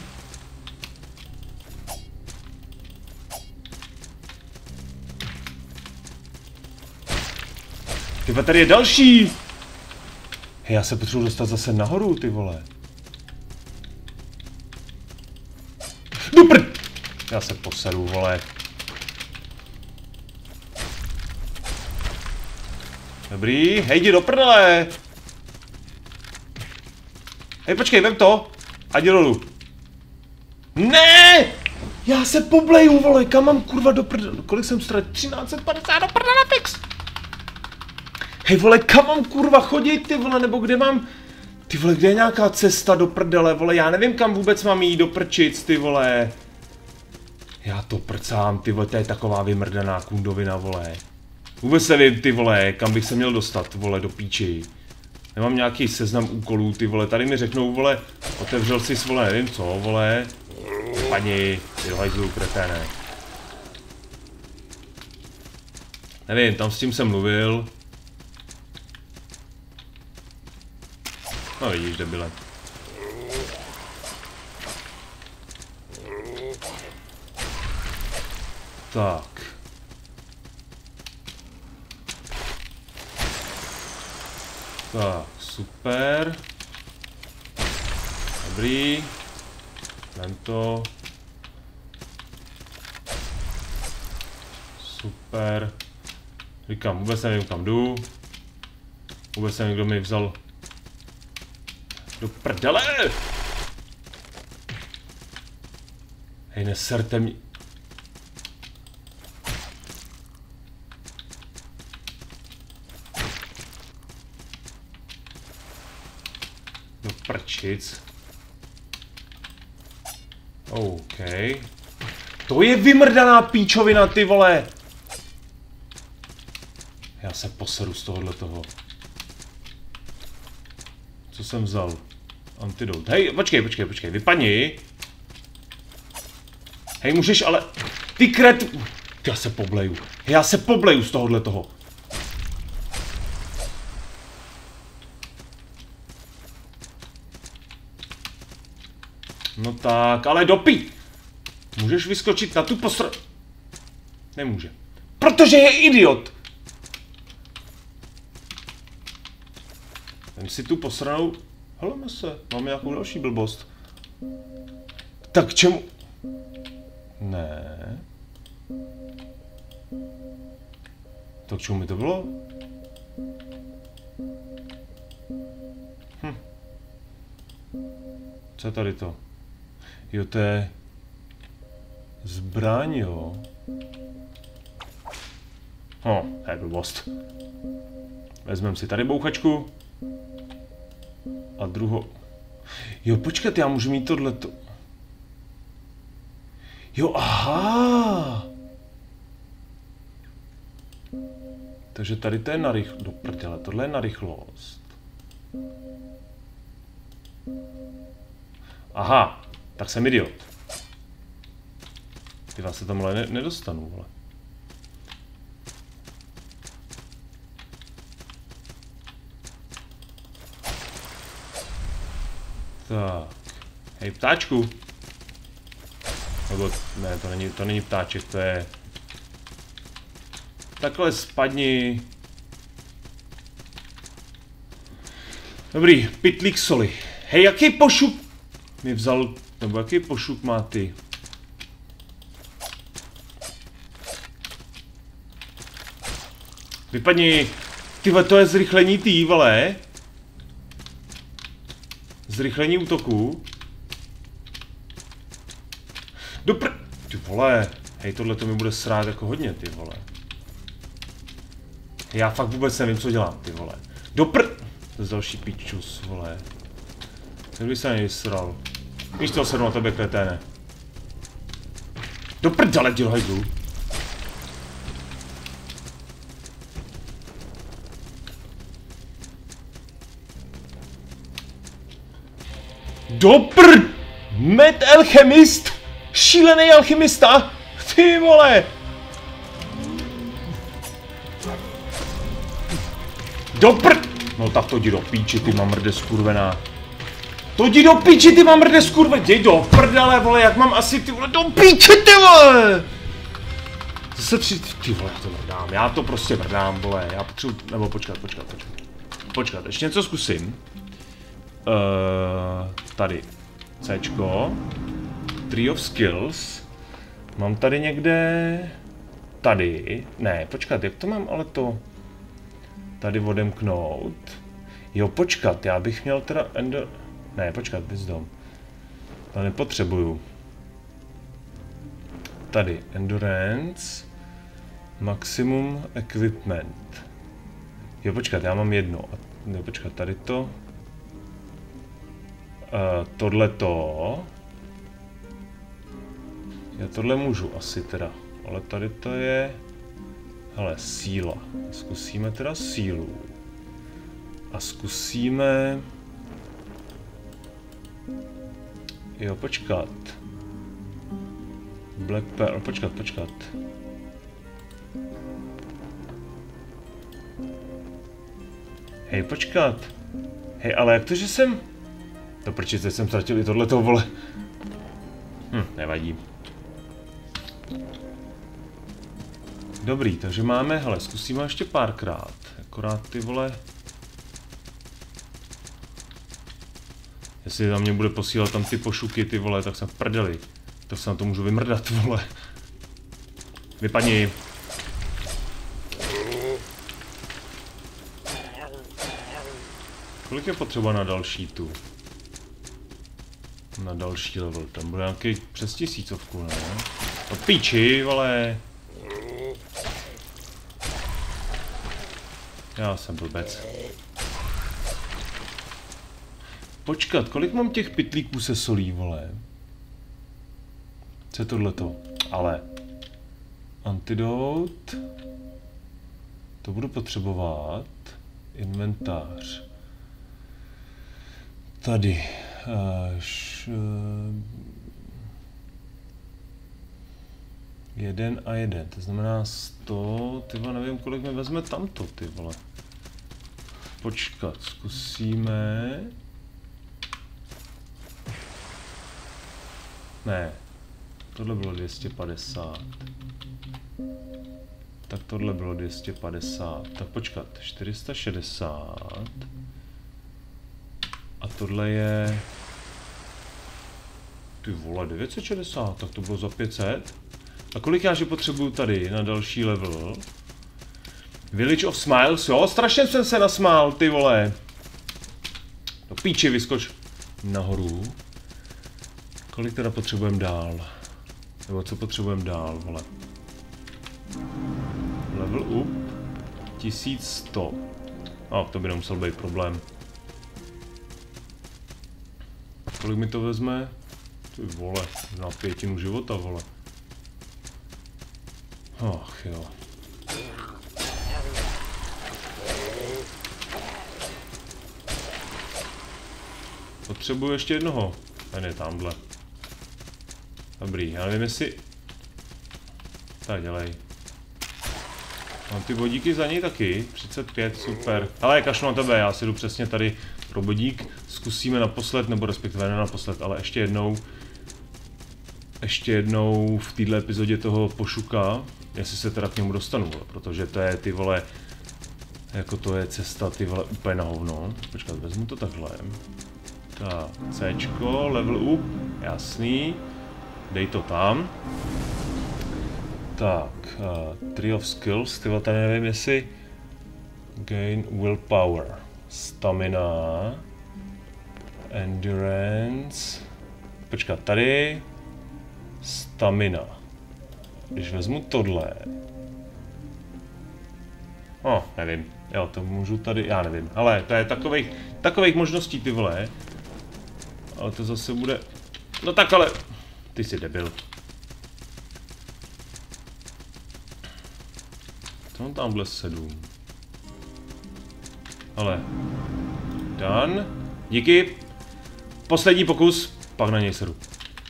Tyba, tady je další! Hej, já se potřebuji dostat zase nahoru, ty vole. Dupr! Já se poseru, vole. Dobrý, hej, jdi do prdele! Hej, počkej, vem to! A jdi dolů. Ne! Já se pobleju, vole, kam mám kurva do prdele? Kolik jsem ztratil? třináct set padesát do prdele fix! Hej, vole, kam mám kurva chodit, ty vole, nebo kde mám... Ty vole, kde je nějaká cesta do prdele, vole, já nevím, kam vůbec mám jít do prčic, ty vole. Já to prcám, ty vole, to je taková vymrdaná kundovina, vole. Vůbec nevím, ty vole, kam bych se měl dostat, vole, do píči. Nemám nějaký seznam úkolů, ty vole, tady mi řeknou, vole, otevřel jsi, vole, nevím co, vole. Paní, ty do hajzlu, kreténe. Nevím, tam s tím jsem mluvil. No vidíš, debile. Tak. Tak, super. Dobrý. Vem to. Super. Říkám, vůbec nevím, kam jdu. Vůbec nevím, kdo mi vzal do prdele! Hej, neserte mi... Do prčic. OK. To je vymrdaná píčovina, ty vole! Já se poseru z tohohle toho. Co jsem vzal? Antidot. Hej, počkej, počkej, počkej, vypadni. Hej, můžeš ale... Ty kret... Já se pobleju. Já se pobleju z tohohle toho. No tak, ale dopí. Můžeš vyskočit na tu posr... Nemůže. Protože je idiot. Vem si tu posranou... Heleme se, máme nějakou další blbost. Tak čemu... Ne. Tak čemu mi to bylo? Hm. Co je tady to? Jo, to je zbraň, jo. No, to je blbost. Vezmeme si tady bouchačku. A druhou. Jo, počkat, já můžu mít tohleto. Jo, aha. Takže tady to je na rychlost. Do prdele, tohle je na rychlost. Aha, tak jsem idiot. Ty vás se tam ale ne nedostanu, vole. Tak. Hej, ptáčku. Nebo, ne, to není, to není ptáček, to je... Takhle spadni. Dobrý, pytlík soli. Hej, jaký pošup mi vzal, nebo jaký pošup má ty? Vypadni. Tyhle, to je zrychlení tý, vole. Zrychlení útoku. Dopr... Ty vole. Hej, tohle to mi bude srát jako hodně, ty vole. Já fakt vůbec nevím, co dělám, ty vole. Dopr... To je další pičus, vole. Kdyby se nevysral. Víš toho sednu na tebe, kreténe. Do prdele, dělaj jdu. Do prd... Med alchemist! Šílený alchymista! Ty vole! Do prd... No tak to jdi do píči, ty mamrde skurvená. To jdi do píči, ty mamrde skurvená. Jdi do prdele, vole, jak mám asi ty vole, do píči, ty vole! Zase tři, ty vole, já to mrdám, já to prostě mrdám, vole, já potřebuji, nebo počkat, počkat, počkat. Počkat, ještě něco zkusím. Uh, tady, Cčko. Tree of Skills. Mám tady někde... Tady, ne, počkat, jak to mám ale to... Tady odemknout. Jo, počkat, já bych měl teda endo... Ne, počkat, Wisdom. To nepotřebuju. Tady, Endurance. Maximum Equipment. Jo, počkat, já mám jedno. Ne, počkat, tady to. Uh, tohleto. Já tohle můžu asi teda. Ale tady to je... Hele, síla. Zkusíme teda sílu. A zkusíme... Jo, počkat. Black Pearl, počkat, počkat. Hej, počkat. Hej, ale jak to, že jsem... To proč teď jsem ztratil i tohleto, vole. Hm, nevadí. Dobrý, takže máme, hele, zkusíme ještě párkrát. Akorát ty vole... Jestli na mě bude posílat tam ty pošuky, ty vole, tak jsem v prdeli. To se na to můžu vymrdat, vole. Vypadni. Kolik je potřeba na další tu? Na další level, tam bude nějaký přes tisícovku, ne? No píči, vole. Já jsem blbec. Počkat, kolik mám těch pytlíků se solí, vole? Co je tohleto? Ale... Antidote... To budu potřebovat. Inventář. Tady. Až... Jeden a jeden, to znamená sto, ty vole, nevím, kolik mi vezme tamto, ty vole. Počkat, zkusíme... Ne, tohle bylo dvě stě padesát. Tak tohle bylo dvě stě padesát. Tak počkat, čtyři sta šedesát. A tohle je... Ty vole, devět set šedesát, tak to bylo za pět set. A kolik já že potřebuju tady na další level? Village of Smiles, jo, strašně jsem se nasmál, ty vole. Do píči, vyskoč nahoru. Kolik teda potřebujeme dál? Nebo co potřebujeme dál, vole? Level up tisíc sto. A to by nemusel být problém. Kolik mi to vezme? Ty vole, na pětinu života, vole. Ach jo. Potřebuji ještě jednoho. Ten je tamhle. Dobrý, já nevím jestli... Tak dělej. Mám ty bodíky za něj taky. třicet pět, super. Ale kašlu na tebe, já si jdu přesně tady pro bodík. Zkusíme naposled, nebo respektive ne naposled, ale ještě jednou. Ještě jednou v této epizodě toho pošuka. Jestli se teda k němu dostanu, vole, protože to je ty vole... Jako to je cesta ty vole úplně na hovno. Počkat, vezmu to takhle. Tak, Cčko, level up, jasný. Dej to tam. Tak, uh, Tree of Skills, tyhle tady nevím jestli... Gain Willpower, Stamina, Endurance... Počkat, tady... Stamina. Když vezmu tohle... Oh, nevím. Jo, to můžu tady, já nevím. Ale to je takových, takových možností, ty vole. Ale to zase bude... No tak ale... Ty jsi debil. To mám tamhle sedm. Ale... Done. Díky. Poslední pokus, pak na něj sedu.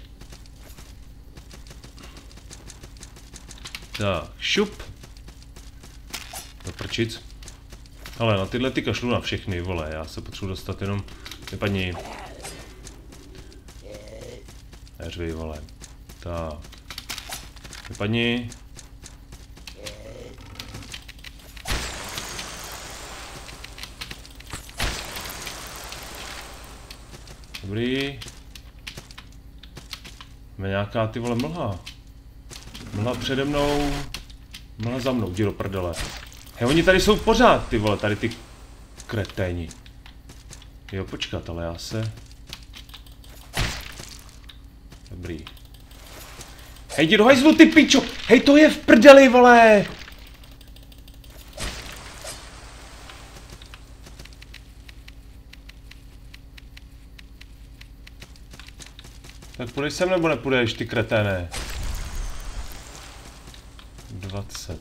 Tak, šup. Do prčic. Ale na tyhle ty kašlu na všechny, vole, já se potřebuji dostat jenom... Vypadni. Neřvej, vole. Tak. Vypadni. Dobrý. Máme nějaká ty vole mlha. Mlha přede mnou. Mlha za mnou, jdi do prdele. Hej, oni tady jsou pořád, ty vole, tady ty kreténi. Jo, počkat, ale já se... Dobrý. Hej, jdi do hajzlu, ty pičo! Hej, to je v prdeli, vole! Tak půjdeš sem nebo nepůjdeš, ty kreténe? dvacet.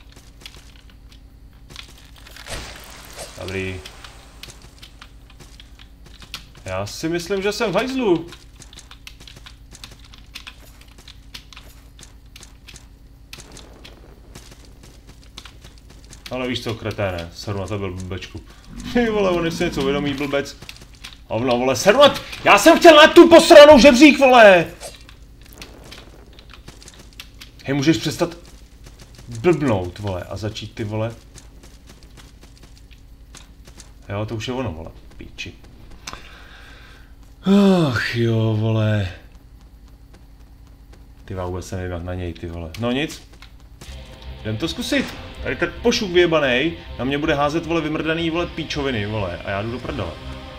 Dobrý. Já si myslím, že jsem v hajzlu. Ale víš co, kreténe, seru na tebe blbečku. Ty vole, on si něco uvědomí, blbec. Hovno, vole, seru na t... Já jsem chtěl na tu posranou žebřík, vole! Hej, můžeš přestat blbnout, vole, a začít, ty vole. Jo, to už je ono, vole, píči. Ach jo, vole. Ty vůbec se nevím jak na něj, ty vole. No nic. Jdem to zkusit. Tady ten pošuk vyjebanej na mě bude házet, vole, vymrdaný, vole, píčoviny, vole. A já jdu do prdele.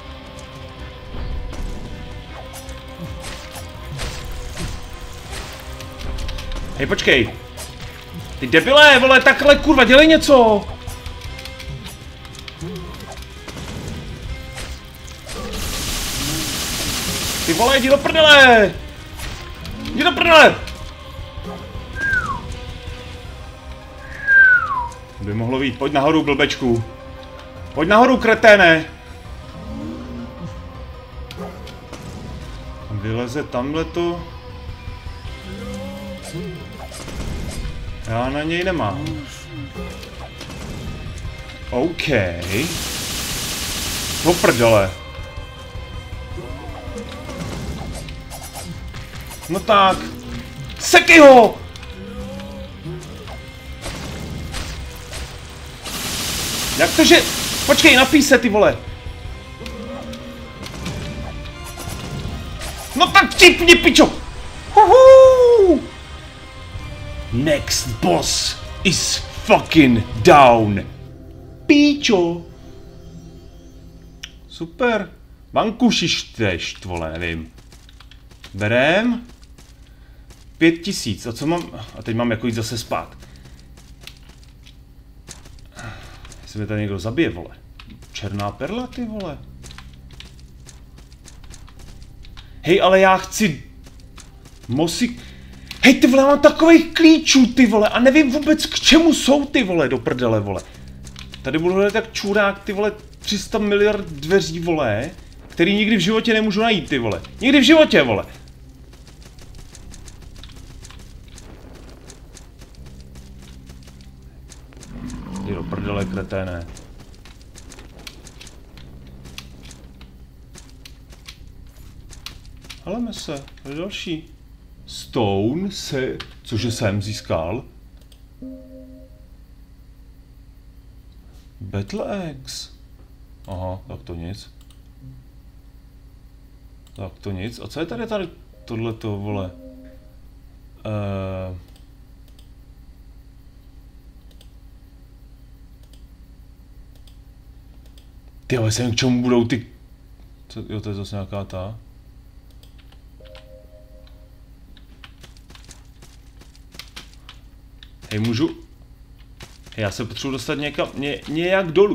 Hej, počkej. Ty debile, vole, takhle, kurva, dělej něco. Ty vole, jdi do prdele! Jdi do prdele! By mohlo být, pojď nahoru, blbečku. Pojď nahoru, kreténe! Vyleze tamhleto. Já na něj nemám. OK. Do prdele. No tak. Sekej ho! Jak to, že... Počkej, napij se, ty vole. No tak čipni, pičo! Huhu! Next boss is fucking down. Píčo. Super. Vankušiš tešt, vole, nevím. Berem. Pět tisíc. A co mám? A teď mám jako jít zase spát. Jestli mě tady někdo zabije, vole. Černá perla, ty vole. Hej, ale já chci... Mosik... Hej, ty vole, mám takových klíčů, ty vole, a nevím vůbec, k čemu jsou, ty vole, do prdele, vole. Tady budu hledat jak čurák, ty vole, tři sta miliard dveří, vole, který nikdy v životě nemůžu najít, ty vole. Nikdy v životě, vole. Jdi do prdele, kreténe. Haleme se, to je další. Stone se, cože jsem získal. Battle Axe. Aha, tak to nic. Tak to nic. A co je tady tady tohleto, vole? Uh... Tyhle, jsem k čemu budou ty... Co, jo, to je zase nějaká ta... Hej, můžu... Hej, já se potřebuji dostat někam, ně, nějak dolů.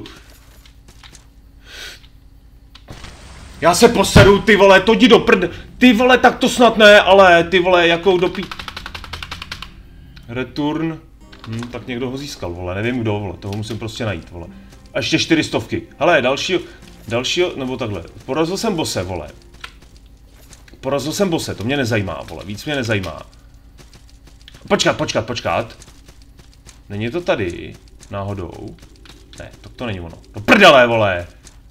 Já se poseru, ty vole, to jdi do prd... Ty vole, tak to snad ne, ale ty vole, jakou dopí... Return... Hm, tak někdo ho získal, vole, nevím kdo, vole, toho musím prostě najít, vole. A ještě čtyři stovky. Hele, dalšího, dalšího, nebo takhle. Porazil jsem bose, vole. Porazil jsem bose, to mě nezajímá, vole, víc mě nezajímá. Počkat, počkat, počkat. Není to tady, náhodou? Ne, to, to není ono. Do prdele, vole!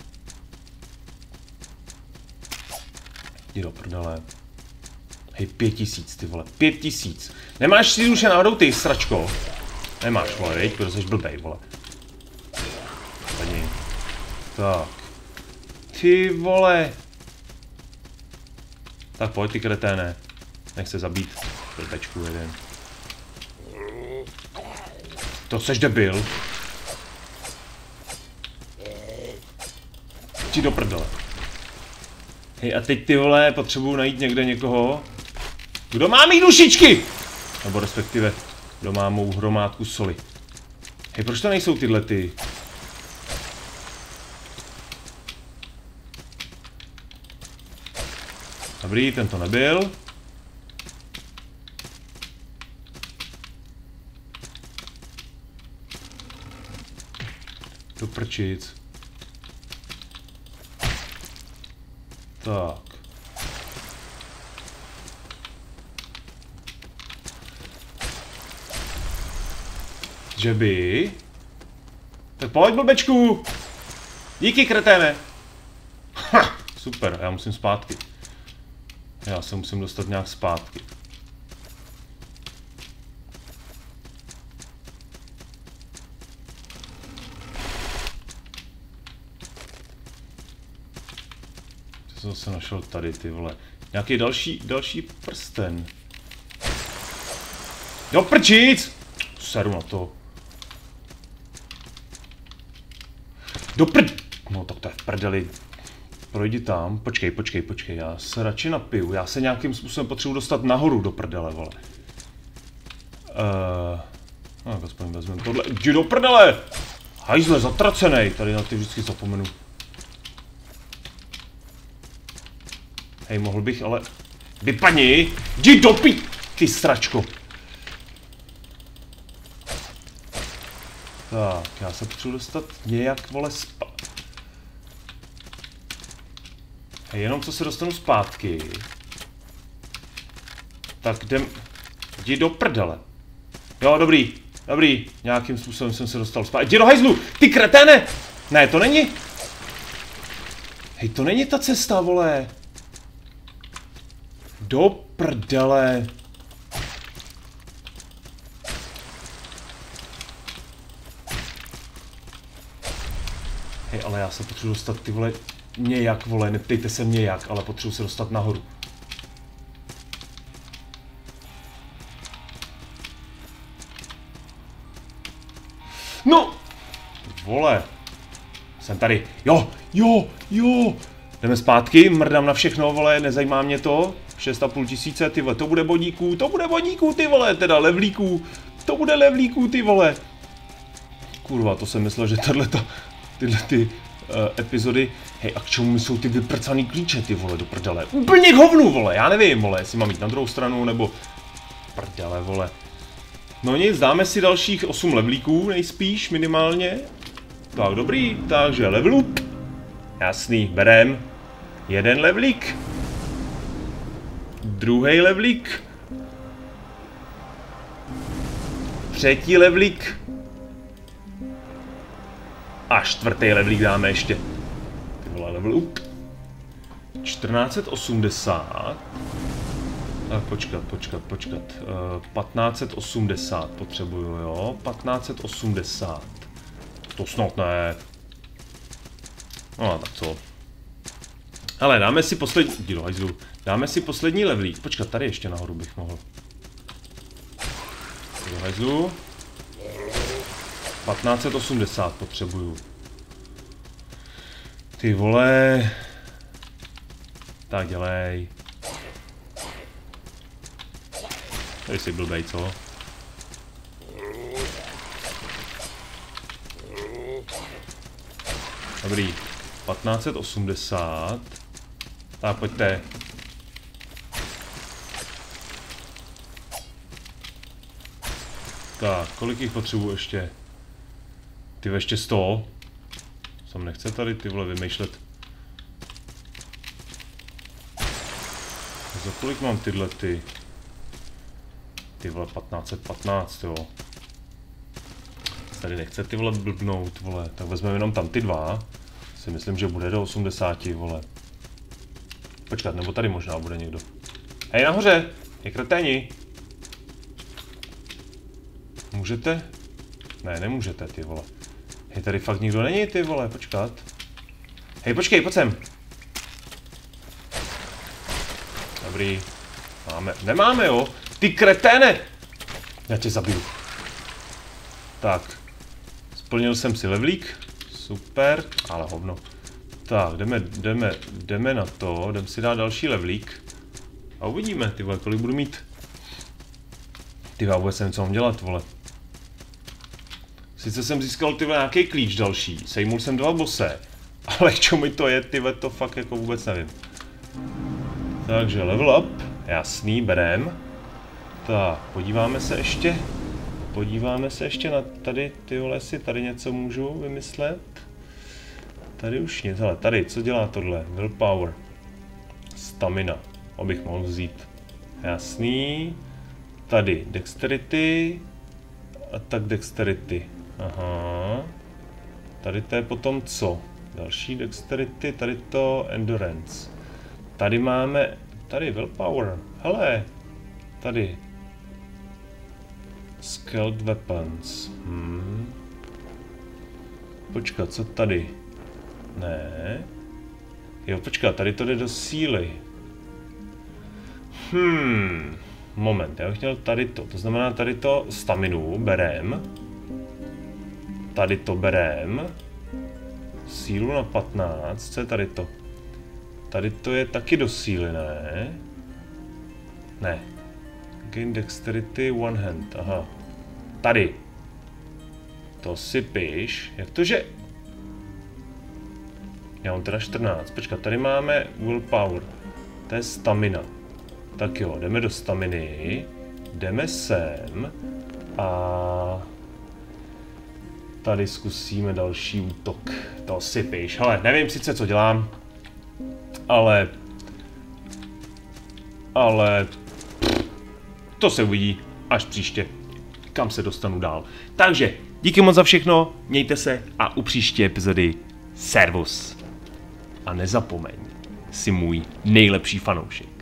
Jdi do prdele. Hej, pět tisíc, ty vole, pět tisíc. Nemáš si duše náhodou ty, sračko? Nemáš, vole, viď, protože jsi blbej, vole. Pani. Tak. Ty vole. Tak pojď, ty kreténe. Nech se zabít. Blbečku jeden. To seš debil. Jdi do prdele. Hej, a teď ty vole, potřebuju najít někde někoho. Kdo má mít dušičky? Nebo respektive, kdo má mou hromádku soli. Hej, proč to nejsou tyhle ty? Dobrý, ten to nebyl. Do prčic. Tak. Že by? Tak pojď, blbečku! Díky, kreténe! Ha, super, já musím zpátky. Já se musím dostat nějak zpátky. Co jsem zase našel tady, ty vole. Nějaký další, další prsten. Jo, prčic! Seru na to. Do prd... No tak to je v prdeli. Projdi tam. Počkej, počkej, počkej. Já se radši napiju. Já se nějakým způsobem potřebuji dostat nahoru do prdele, vole. Uh, no, aspoň vezmeme tohle. Jdi do prdele! Hajzle, zatracenej. Tady na ty vždycky zapomenu. Hej, mohl bych, ale... Vypadni! Jdi do pi... Ty sračko. Tak, já se potřebuji dostat nějak, vole, spa... Hej, jenom co se dostanu zpátky. Tak jdem... Jdi do prdele. Jo, dobrý, dobrý. Nějakým způsobem jsem se dostal zpátky. Jdi do hajzlu! Ty kreténe! Ne, to není... Hej, to není ta cesta, vole. Do prdele. Hej, ale já se potřebuji dostat, ty vole, nějak, vole, neptejte se nějak, ale potřebuji se dostat nahoru. No! Vole. Jsem tady. Jo, jo, jo. Jdeme zpátky, mrdám na všechno, vole, nezajímá mě to. šest a půl tisíce, ty vole, to bude bodíků, to bude bodíků, ty vole, teda levlíků. To bude levlíků, ty vole. Kurva, to jsem myslel, že tato, tyhle ty uh, epizody. Hej, a k čemu mi jsou ty vyprcaný klíče, ty vole, do prdele. Úplně k hovnu, vole, já nevím, vole, jestli mám jít na druhou stranu, nebo prdele, vole. No nic, dáme si dalších osm levlíků, nejspíš, minimálně. Tak, dobrý, takže level up. Jasný, berem. Jeden levlík. Druhý levlík. Třetí levlík. A čtvrtý levlík dáme ještě. Ty vole, level up. čtrnáct osmdesát. A počkat, počkat, počkat. Uh, patnáct osmdesát potřebuju, jo? patnáct osmdesát. To snad ne. No, tak co? Ale dáme si poslední... Dílo, hajzlu. Dáme si poslední levlík. Počkat, tady ještě nahoru bych mohl. Dílo, hajzlu. patnáct osmdesát potřebuju. Ty vole. Tak dělej. Tady jsi blbej, co? Dobrý. patnáct osmdesát. Tak pojďte. Tak, kolik jich potřebuji ještě? Ty ještě sto. Sam nechce tady ty vole vymýšlet. Za kolik mám tyhle ty? Ty vole patnáct patnáct, jo. Tady nechce ty vole blbnout, vole. Tak vezmeme jenom tam ty dva. Si myslím, že bude do osmdesáti, vole. Počkat, nebo tady možná bude někdo. Hej, nahoře! Je kreténi! Můžete? Ne, nemůžete, ty vole. Hej, tady fakt nikdo není, ty vole, počkat. Hej, počkej, pojď sem. Dobrý. Máme, nemáme, jo? Ty kreténe! Já tě zabiju. Tak. Splnil jsem si levlík. Super, ale hovno. Tak, jdeme, jdeme, jdeme na to, jdeme si dát další levlík. A uvidíme, ty vole, kolik budu mít. Ty já vůbec nevím, co mám dělat, vole. Sice jsem získal, ty vole, nějaký klíč další, sejmul jsem dva bose. Ale k čemu mi to je, ty vole, to fakt jako vůbec nevím. Takže level up, jasný, berem. Tak, podíváme se ještě. Podíváme se ještě na tady, ty vole, si tady něco můžu vymyslet. Tady už nic, hele, tady, co dělá tohle? Willpower. Stamina, abych mohl vzít. Jasný. Tady, dexterity. A tak dexterity. Aha. Tady to je potom co? Další dexterity, tady to endurance. Tady máme, tady willpower, hele. Tady. Skilled weapons. Hmm. Počkat, co tady? Ne. Jo, počkat, tady to jde do síly. Hmm. Moment, já bych chtěl tady to. To znamená tady to staminu berem. Tady to berem. Sílu na patnáct, co je tady to? Tady to je taky do síly, ne? Ne. Gain dexterity one hand, aha. Tady. To si píš. Jak to, že... Já mám teda čtrnáct. Počkat, tady máme willpower. To je stamina. Tak jo, jdeme do staminy. Jdeme sem. A... Tady zkusíme další útok. To si píš. Hele, nevím sice, co dělám. Ale... Ale... To se uvidí až příště, kam se dostanu dál. Takže, díky moc za všechno, mějte se a u příští epizody servus. A nezapomeň, jsi můj nejlepší fanoušek.